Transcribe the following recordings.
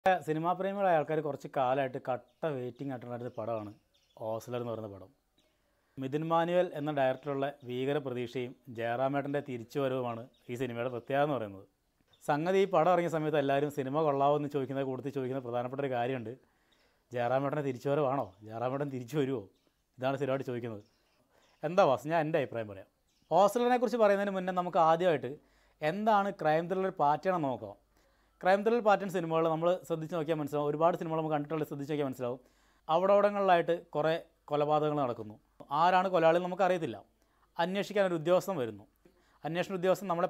Cinema പ്രേമികളായ ആൾക്കാർ കുറച്ച് കാലമായിട്ട് കട്ട വെയിറ്റിംഗ് ആയിട്ടുള്ളൊരു പടമാണ് ഓസ്ലർ എന്ന് പറയുന്ന പടം. മിഥുൻ മാനുവൽ എന്ന ഡയറക്ടറുള്ള ഭീകര പ്രതീക്ഷയും ജയറാമേട്ടൻ്റെ തിരിച്ചുവരവുമാണ് ഈ സിനിമയുടെ പ്രത്യേകത എന്ന് പറയുന്നത്. സംഗതി ഈ പടം ഇറങ്ങിയ സമയത്ത് എല്ലാവരും സിനിമ കൊള്ളാമെന്ന് ചോദിക്കുന്ന കൂടുതൽ ചോദിക്കുന്ന പ്രധാനപ്പെട്ട ഒരു കാര്യമുണ്ട്, ജയറാമേട്ടൻ്റെ തിരിച്ചുവരവാണോ, ജയറാമേട്ടൻ തിരിച്ചു വരുമോ, ഇതാണ് സ്ഥിരമായിട്ട് ചോദിക്കുന്നത്. എന്താ വാസ്, ഞാൻ എൻ്റെ അഭിപ്രായം പറയാം. ഓസ്ലറിനെ കുറിച്ച് പറയുന്നതിന് മുന്നേ നമുക്ക് ആദ്യമായിട്ട് എന്താണ് ക്രൈം ത്രില്ലർ പാറ്റേൺ എന്ന് നോക്കാം. ക്രൈം ത്രില്ലർ പാറ്റേൺ സിനിമകൾ നമ്മൾ ശ്രദ്ധിച്ച് നോക്കിയാൽ മനസ്സിലാവും. ഒരുപാട് സിനിമകൾ നമുക്ക് കണ്ടിട്ടുള്ള ശ്രദ്ധിച്ച് നോക്കിയാൽ മനസ്സിലാവും. അവിടങ്ങളിലായിട്ട് കുറേ കൊലപാതകങ്ങൾ നടക്കുന്നു. ആരാണ് കൊലയാളി നമുക്കറിയത്തില്ല. അന്വേഷിക്കാൻ ഒരു ഉദ്യോഗസ്ഥൻ വരുന്നു. അന്വേഷണ ഉദ്യോഗസ്ഥൻ നമ്മളെ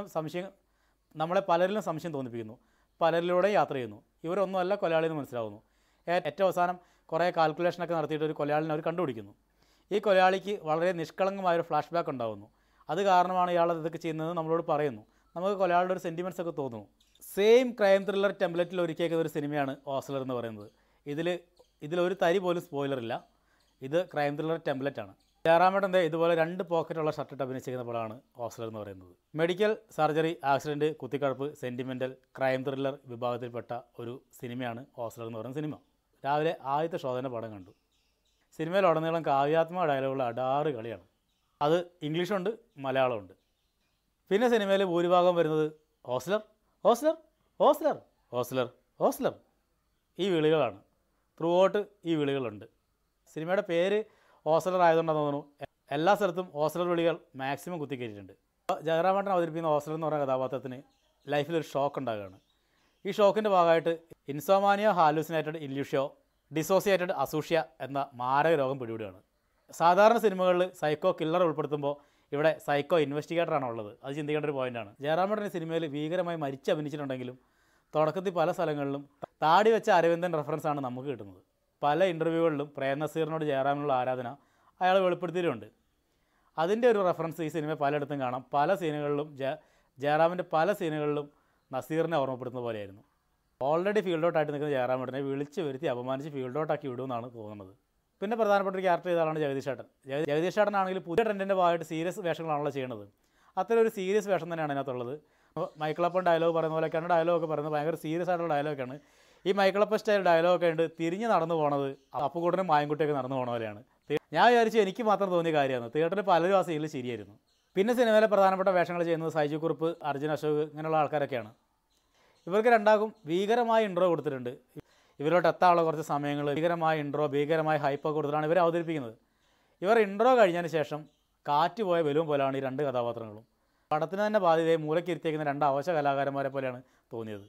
പലരിലും സംശയം തോന്നിപ്പിക്കുന്നു. പലരിലൂടെ യാത്ര ചെയ്യുന്നു. ഇവരൊന്നുമല്ല കൊലയാളി എന്ന് മനസ്സിലാവുന്നു. ഏറ്റവും അവസാനം കുറേ കാൽക്കുലേഷനൊക്കെ നടത്തിയിട്ട് ഒരു കൊലയാളിനെ അവർ കണ്ടുപിടിക്കുന്നു. ഈ കൊലയാളിക്ക് വളരെ നിഷ്കളങ്കമായൊരു ഫ്ലാഷ് ബാക്ക് ഉണ്ടാകുന്നു. അത് കാരണമാണ് ഇയാൾ ഇതൊക്കെ ചെയ്യുന്നത് നമ്മളോട് പറയുന്നു. നമുക്ക് കൊലയാളിയുടെ ഒരു സെൻറ്റിമെൻറ്റ്സ് ഒക്കെ തോന്നുന്നു. സെയിം ക്രൈം ത്രില്ലർ ടെംപ്ലേറ്റിൽ ഒരുക്കിയേക്കുന്ന ഒരു സിനിമയാണ് ഓസ്ലർ എന്ന് പറയുന്നത്. ഇതിലൊരു തരി പോലും സ്പോയിലറില്ല. ഇത് ക്രൈം ത്രില്ലർ ടെംപ്ലേറ്റാണ്. ജയറാമേട്ടൻ്റെ ഇതുപോലെ 2 പോക്കറ്റുള്ള ഷർട്ടിട്ട് അഭിനയിച്ചിരിക്കുന്ന പടമാണ് ഓസ്ലർ എന്ന് പറയുന്നത്. മെഡിക്കൽ, സർജറി, ആക്സിഡൻറ്റ്, കുത്തിക്കഴപ്പ്, സെൻറ്റിമെൻ്റൽ, ക്രൈം ത്രില്ലർ വിഭാഗത്തിൽപ്പെട്ട ഒരു സിനിമയാണ് ഓസ്ലർ എന്ന് പറയുന്ന സിനിമ. രാവിലെ ആദ്യത്തെ ഷോ തന്നെ പടം കണ്ടു. സിനിമയിലുടനീളം കാവ്യാത്മക ഡയലോഗുള്ള അടാറ് കളിയാണ്. അത് ഇംഗ്ലീഷുണ്ട്, മലയാളമുണ്ട്. പിന്നെ സിനിമയിൽ ഭൂരിഭാഗം വരുന്നത് ഓസ്ലർ, ഓസ്ലർ, ഓസ്ലർ, ഓസ്ലർ, ഓസ്ലർ, ഈ വിളികളാണ്. ത്രൂ ഔട്ട് ഈ വിളികളുണ്ട്. സിനിമയുടെ പേര് ഓസ്ലർ ആയതുകൊണ്ടാണെന്ന് തോന്നുന്നു എല്ലാ സ്ഥലത്തും ഓസ്ലർ വിളികൾ മാക്സിമം കുത്തിക്കയറ്റിയിട്ടുണ്ട്. ജയറാമേട്ടൻ അവതരിപ്പിക്കുന്ന ഓസ്ലർ എന്ന് പറയുന്ന കഥാപാത്രത്തിന് ലൈഫിലൊരു ഷോക്ക് ഉണ്ടാകുകയാണ്. ഈ ഷോക്കിൻ്റെ ഭാഗമായിട്ട് ഇൻസോമാനിയ, ഹാലൂസിനേറ്റഡ് ഇല്യൂഷ്യോ, ഡിസോസിയേറ്റഡ് അസൂഷ്യ എന്ന മാരക രോഗം പിടിപെടുകയാണ്. സാധാരണ സിനിമകളിൽ സൈക്കോ കില്ലർ ഉൾപ്പെടുത്തുമ്പോൾ ഇവിടെ സൈക്കോ ഇൻവെസ്റ്റിഗേറ്ററാണ് ഉള്ളത്. അത് ചിന്തിക്കേണ്ട ഒരു പോയിൻ്റാണ്. ജയറാമേട്ടൻ സിനിമയിൽ ഭീകരമായി മരിച്ച് അഭിനയിച്ചിട്ടുണ്ടെങ്കിലും തുടക്കത്തിൽ പല സ്ഥലങ്ങളിലും താടി വെച്ച അരവിന്ദൻ റെഫറൻസാണ് നമുക്ക് കിട്ടുന്നത്. പല ഇൻ്റർവ്യൂകളിലും പ്രേം നസീറിനോട് ജയറാമിനുള്ള ആരാധന അയാൾ വെളിപ്പെടുത്തിയിട്ടുണ്ട്. അതിൻ്റെ ഒരു റെഫറൻസ് ഈ സിനിമ പലയിടത്തും കാണാം. പല സീനുകളിലും ജയറാമിൻ്റെ പല സീനുകളിലും നസീറിനെ ഓർമ്മപ്പെടുത്തുന്ന പോലെയായിരുന്നു. ഓൾറെഡി ഫീൽഡ് ഔട്ടായിട്ട് നിൽക്കുന്ന ജയറാമേട്ടനെ വിളിച്ച് വരുത്തി അപമാനിച്ച് ഫീൽഡ് ഔട്ടാക്കി വിടുമെന്നാണ് തോന്നുന്നത്. പിന്നെ പ്രധാനപ്പെട്ട ഒരു ക്യാരക്ടർ ചെയ്താണ് ജഗദീഷ് ചേട്ടൻ. ജഗദീഷ് ചേട്ടനാണെങ്കിൽ പുതിയ ട്രെൻഡിൻ്റെ ഭാഗമായിട്ട് സീരിയസ് വേഷങ്ങളാണല്ലോ ചെയ്യുന്നത്. അത്തരം ഒരു സീരിയസ് വേഷം തന്നെയാണ് അതിനകത്തുള്ളത്. മൈക്കിളപ്പൻ ഡയലോഗ് പറയുന്ന പോലെയൊക്കെയാണ് ഡയലോഗൊക്കെ പറയുന്നത്. ഭയങ്കര സീരിയസ് ആയിട്ടുള്ള ഡയലോഗൊക്കെയാണ്. ഈ മൈക്കിളപ്പൻ സ്റ്റൈൽ ഡയലോഗൊക്കെ ഉണ്ട്. തിരിഞ്ഞ് നടന്നു പോണത് അപ്പുകൂട്ടനും മായൻകുട്ടിയൊക്കെ നടന്നു പോണ പോലെയാണ്. ഞാൻ വിചാരിച്ചു എനിക്ക് മാത്രം തോന്നിയ കാര്യമാണ്. തിയേറ്ററിൽ പലരും ആ സീനിൽ ശരിയായിരുന്നു. പിന്നെ സിനിമയിലെ പ്രധാനപ്പെട്ട വേഷങ്ങൾ ചെയ്യുന്നത് സൈജു കുറുപ്പ്, അർജുൻ അശോക് ഇങ്ങനെയുള്ള ആൾക്കാരൊക്കെയാണ്. ഇവർക്ക് രണ്ടാകും ഭീകരമായ ഇൻട്രോ കൊടുത്തിട്ടുണ്ട്. ഇവരോട്ട് എത്താനുള്ള കുറച്ച് സമയങ്ങൾ ഭീകരമായ ഇൻട്രോ, ഭീകരമായ ഹൈപ്പൊക്കെ കൊടുത്തിട്ടാണ് ഇവർ അവതരിപ്പിക്കുന്നത്. ഇവർ ഇൻട്രോ കഴിഞ്ഞതിന് ശേഷം കാറ്റ് പോയ ബലൂൺ പോലെയാണ് ഈ 2 കഥാപാത്രങ്ങളും. പടത്തിന് തന്നെ ബാധ്യതയെ മൂലക്കിരുത്തിയേക്കുന്ന 2 അവശ കലാകാരന്മാരെ പോലെയാണ് തോന്നിയത്.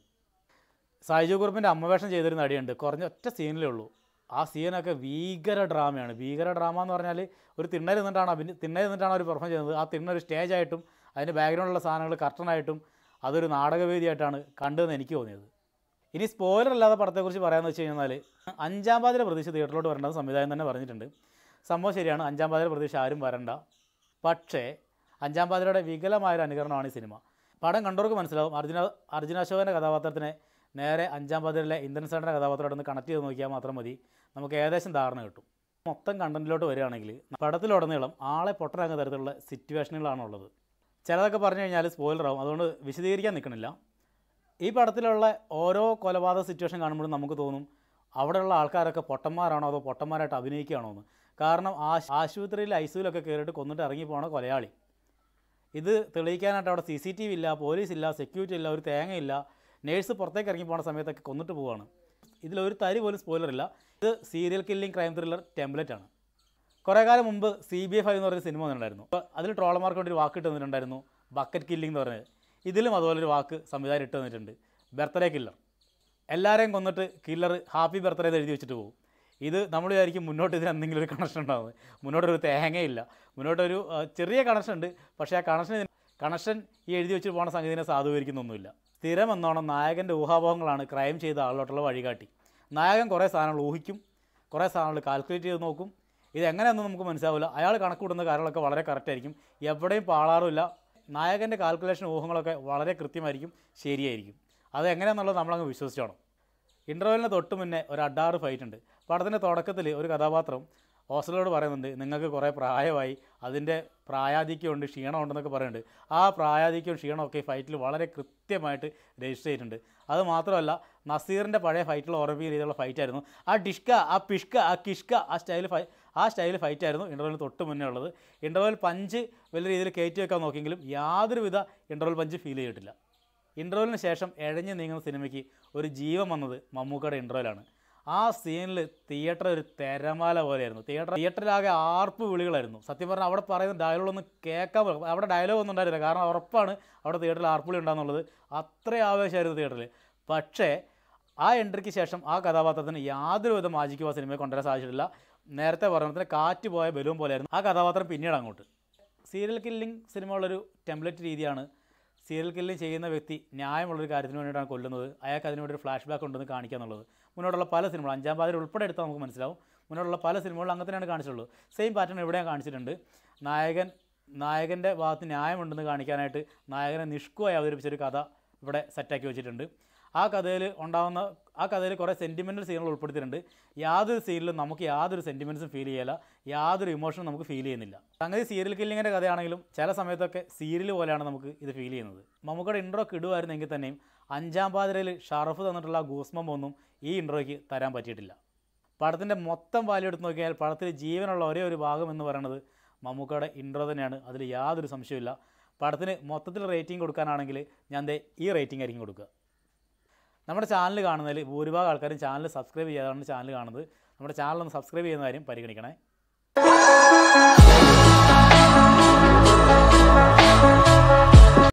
സൈജു കുറുപ്പിൻ്റെ അമ്മവേഷം ചെയ്തൊരു നടിയുണ്ട്. കുറഞ്ഞ ഒറ്റ സീനിലേ ഉള്ളൂ. ആ സീനൊക്കെ ഭീകര ഡ്രാമയാണ്. ഭീകര ഡ്രാമ എന്ന് പറഞ്ഞാൽ ഒരു തിണ്ണയിൽ നിന്നിട്ടാണ് അവർ പെർഫോം ചെയ്യുന്നത്. ആ തിണ്ണ ഒരു സ്റ്റേജായിട്ടും അതിൻ്റെ ബാക്ക്ഗ്രൗണ്ടിലുള്ള സാധനങ്ങൾ കർട്ടനായിട്ടും അതൊരു നാടകവേദിയായിട്ടാണ് കണ്ടതെന്ന് എനിക്ക് തോന്നിയത്. ഇനി സ്പോയിലർ അല്ലാതെ പടത്തെക്കുറിച്ച് പറയാമെന്ന് വെച്ച് കഴിഞ്ഞാൽ 5-ാം പാതിര പ്രതീക്ഷ തിയേറ്ററിലോട്ട് വരേണ്ടത് സംവിധായകൻ തന്നെ പറഞ്ഞിട്ടുണ്ട്. സംഭവം ശരിയാണ്, 5-ാം പാതിര പ്രതീക്ഷ ആരും വരണ്ട. പക്ഷേ 5-ാം പാതിരയുടെ വികലമായൊരു അനുകരണമാണ് ഈ സിനിമ. പടം കണ്ടവർക്ക് മനസ്സിലാവും. അർജുന അശോകൻ്റെ കഥാപാത്രത്തിനെ നേരെ 5-ാം പാതിരയിലെ ഇന്ദ്രൻസേട്ടൻ്റെ കഥാപാത്രമായിട്ടൊന്ന് കണക്ട് ചെയ്ത് നോക്കിയാൽ മാത്രം മതി, നമുക്ക് ഏകദേശം ധാരണ കിട്ടും. മൊത്തം കണ്ടൻറ്റിലോട്ട് വരികയാണെങ്കിൽ പടത്തിലുടനീളം ആളെ പൊട്ടനാകുന്ന തരത്തിലുള്ള സിറ്റുവേഷനുകളാണുള്ളത്. ചിലതൊക്കെ പറഞ്ഞു കഴിഞ്ഞാൽ സ്പോയിലറാവും, അതുകൊണ്ട് വിശദീകരിക്കാൻ നിൽക്കണില്ല. ഈ പടത്തിലുള്ള ഓരോ കൊലപാതക സിറ്റുവേഷൻ കാണുമ്പോഴും നമുക്ക് തോന്നും അവിടെയുള്ള ആൾക്കാരൊക്കെ പൊട്ടന്മാരാണോ അതോ പൊട്ടന്മാരായിട്ട് അഭിനയിക്കുകയാണോ എന്ന്. കാരണം ആശുപത്രിയിൽ ഐസിയുലൊക്കെ കയറിയിട്ട് കൊന്നിട്ട് ഇറങ്ങിപ്പോണ കൊലയാളി. ഇത് തെളിയിക്കാനായിട്ട് അവിടെ CCTV ഇല്ല, പോലീസില്ല, സെക്യൂരിറ്റി ഇല്ല, ഒരു തേങ്ങയില്ല. നേഴ്സ് പുറത്തേക്ക് ഇറങ്ങി പോകുന്ന സമയത്തൊക്കെ കൊന്നിട്ട് പോവുകയാണ്. ഇതിലൊരു തരി പോലും സ്പോയിലറില്ല. ഇത് സീരിയൽ കില്ലിംഗ് ക്രൈം ത്രില്ലർ ടെംപ്ലേറ്റാണ്. കുറേ കാലം മുമ്പ് CBI 5 എന്ന് പറയുന്ന സിനിമ വന്നിട്ടുണ്ടായിരുന്നു. അപ്പോൾ അതിൽ ട്രോളർമാർക്ക് വേണ്ടി ഒരു വാക്ക് ഇട്ട് തന്നിട്ടുണ്ടായിരുന്നു, ബക്കറ്റ് കില്ലിംഗ് എന്ന് പറഞ്ഞത്. ഇതിലും അതുപോലൊരു വാക്ക് സംവിധാനം ഇട്ട് തന്നിട്ടുണ്ട്, ബർത്ത്ഡേ കില്ലർ. എല്ലാവരെയും കൊന്നിട്ട് കില്ലർ ഹാപ്പി ബർത്ത്ഡേ എന്ന് എഴുതി വെച്ചിട്ട് പോകും. ഇത് നമ്മൾ വിചാരിക്കും മുന്നോട്ട് ഇതിന് എന്തെങ്കിലും ഒരു കണക്ഷൻ ഉണ്ടാകുന്നത്. മുന്നോട്ടൊരു തേങ്ങയില്ല. മുന്നോട്ടൊരു ചെറിയ കണക്ഷൻ ഉണ്ട്. പക്ഷേ ആ കണക്ഷൻ ഈ എഴുതി വെച്ചിട്ട് പോകുന്ന സംഗതിനെ സാധൂകരിക്കുന്നൊന്നുമില്ല. സ്ഥിരം എന്നോണം നായകൻ്റെ ഊഹാപോഹങ്ങളാണ് ക്രൈം ചെയ്ത ആളിലോട്ടുള്ള വഴികാട്ടി. നായകൻ കുറേ സാധനങ്ങൾ ഊഹിക്കും, കുറേ സാധനങ്ങൾ കാൽക്കുലേറ്റ് ചെയ്ത് നോക്കും. ഇതെങ്ങനെയൊന്നും നമുക്ക് മനസ്സിലാവില്ല. അയാൾ കണക്ക് കൂടുന്ന കാര്യങ്ങളൊക്കെ വളരെ കറക്റ്റായിരിക്കും. എവിടെയും പാളാറുമില്ല. നായകൻ്റെ കാൽക്കുലേഷൻ ഊഹങ്ങളൊക്കെ വളരെ കൃത്യമായിരിക്കും, ശരിയായിരിക്കും. അതെങ്ങനെയാണെന്നുള്ളത് നമ്മളങ്ങ് വിശ്വസിച്ചോണം. ഇൻ്റർവെല്ലിന് തൊട്ട് മുന്നേ ഒരു അഡാറ് ഫൈറ്റ് ഉണ്ട്. പടത്തിൻ്റെ തുടക്കത്തിൽ ഒരു കഥാപാത്രം ഹോസ്റ്റലോട് പറയുന്നുണ്ട് നിങ്ങൾക്ക് കുറേ പ്രായമായി, അതിൻ്റെ പ്രായാധിക്യമുണ്ട്, ക്ഷീണമുണ്ടെന്നൊക്കെ പറയുന്നുണ്ട്. ആ പ്രായാധിക്യവും ക്ഷീണമൊക്കെ ഈ ഫൈറ്റിൽ വളരെ കൃത്യമായിട്ട് രജിസ്റ്റർ ചെയ്തിട്ടുണ്ട്. അത് മാത്രമല്ല, നസീറിൻ്റെ പഴയ ഫൈറ്റിൽ ഓർമ്മിപ്പിക്കുന്ന രീതിയിലുള്ള ഫൈറ്റായിരുന്നു. ആ ഡിഷ്ക, ആ പിഷ്ക, ആ കിഷ്ക, ആ സ്റ്റൈൽ ഫൈറ്റായിരുന്നു ഇൻ്റർവെല്ലിന് തൊട്ട് മുന്നേ ഉള്ളത്. ഇൻ്റർവെൽ പഞ്ച് വലിയ രീതിയിൽ കയറ്റി വെക്കാൻ നോക്കിയെങ്കിലും യാതൊരുവിധ ഇൻ്റർവെൽ പഞ്ച് ഫീൽ ചെയ്തിട്ടില്ല. ഇൻ്റർവെല്ലിന് ശേഷം എഴഞ്ഞ് നീങ്ങുന്ന സിനിമയ്ക്ക് ഒരു ജീവൻ വന്നത് മമ്മൂക്കയുടെ ഇൻ്റർവെല്ലാണ്. ആ സീനിൽ തിയേറ്റർ ഒരു തിരമാല പോലെയായിരുന്നു. തിയേറ്ററിലാകെ ആർപ്പ് വിളികളായിരുന്നു. സത്യം പറഞ്ഞാൽ അവിടെ പറയുന്ന ഡയലോഗൊന്നും കേൾക്കാൻ പറ്റും. അവിടെ ഡയലോഗ് ഒന്നും ഉണ്ടായിരുന്നില്ല, കാരണം ഉറപ്പാണ് അവിടെ തിയേറ്ററിൽ ആർപ്പുളി ഉണ്ടാകുന്നുള്ളത്. അത്രയും ആവേശമായിരുന്നു തിയേറ്ററിൽ. പക്ഷേ ആ എൻട്രിക്ക് ശേഷം ആ കഥാപാത്രത്തിന് യാതൊരുവിധ മാജിക്കും ആ സിനിമയെ കൊണ്ടുവരാൻ സാധിച്ചിട്ടില്ല. നേരത്തെ പറഞ്ഞതിന് കാറ്റ് പോയ ബലൂൺ പോലെയായിരുന്നു ആ കഥാപാത്രം പിന്നീട് അങ്ങോട്ട്. സീരിയൽ കില്ലിംഗ് സിനിമയുള്ളൊരു ടെംപ്ലേറ്റ് രീതിയാണ്. സീരിയൽ കില്ലിംഗ് ചെയ്യുന്ന വ്യക്തി ന്യായമുള്ളൊരു കാര്യത്തിന് വേണ്ടിയിട്ടാണ് കൊല്ലുന്നത്, അയാൾക്ക് അതിനുവേണ്ടി ഒരു ഫ്ലാഷ് ബാക്ക് ഉണ്ടെന്ന് കാണിക്കുക എന്നുള്ളത്. മുന്നോട്ടുള്ള പല സിനിമകൾ, അഞ്ചാം പാതിര ഉൾപ്പെടെ എടുത്താൽ നമുക്ക് മനസ്സിലാവും. മുന്നോട്ടുള്ള പല സിനിമകളും അങ്ങനെ തന്നെയാണ് കാണിച്ചിട്ടുള്ളത്. സെയിം പാറ്റേൺ ഇവിടെയാണ് കാണിച്ചിട്ടുണ്ട്. നായകൻ്റെ ഭാഗത്ത് ന്യായമുണ്ടെന്ന് കാണിക്കാനായിട്ട് നായകനെ നിഷ്കുവായി അവതരിപ്പിച്ചൊരു കഥ ഇവിടെ സെറ്റാക്കി വെച്ചിട്ടുണ്ട്. ആ കഥയിൽ കുറേ സെൻറ്റിമെൻ്റൽ സീനുകൾ ഉൾപ്പെടുത്തിയിട്ടുണ്ട്. യാതൊരു സീനിലും നമുക്ക് യാതൊരു സെൻറ്റിമെൻറ്റ്സും ഫീൽ ചെയ്യില്ല, യാതൊരു ഇമോഷനും നമുക്ക് ഫീൽ ചെയ്യുന്നില്ല. സംഗതി സീരിയൽ കില്ലിങ്ങിൻ്റെ കഥയാണെങ്കിലും ചില സമയത്തൊക്കെ സീരിയൽ പോലെയാണ് നമുക്ക് ഇത് ഫീൽ ചെയ്യുന്നത്. മമ്മൂക്കയുടെ ഇൻട്രോ കിടുവായിരുന്നെങ്കിൽ തന്നെയും അഞ്ചാം പാതിരയിൽ ഷറഫ് തന്നിട്ടുള്ള ഗൂസ്മം ഒന്നും ഈ ഇൻട്രോയ്ക്ക് തരാൻ പറ്റിയിട്ടില്ല. പടത്തിൻ്റെ മൊത്തം വാല്യൂ എടുത്ത് നോക്കിയാൽ പടത്തിൽ ജീവനുള്ള ഒരേ ഒരു ഭാഗം എന്ന് പറയുന്നത് മമ്മൂക്കയുടെ ഇൻട്രോ തന്നെയാണ്. അതിൽ യാതൊരു സംശയമില്ല. പടത്തിന് മൊത്തത്തിൽ റേറ്റിംഗ് കൊടുക്കാനാണെങ്കിൽ ഞാൻ ഈ റേറ്റിംഗ് ആയിരിക്കും കൊടുക്കുക. നമ്മുടെ ചാനൽ കാണുന്നതിൽ ഭൂരിഭാഗം ആൾക്കാരും ചാനൽ സബ്സ്ക്രൈബ് ചെയ്യാതാണ് ചാനൽ കാണുന്നത്. നമ്മുടെ ചാനലൊന്ന് സബ്സ്ക്രൈബ് ചെയ്യുന്ന കാര്യം പരിഗണിക്കണേ.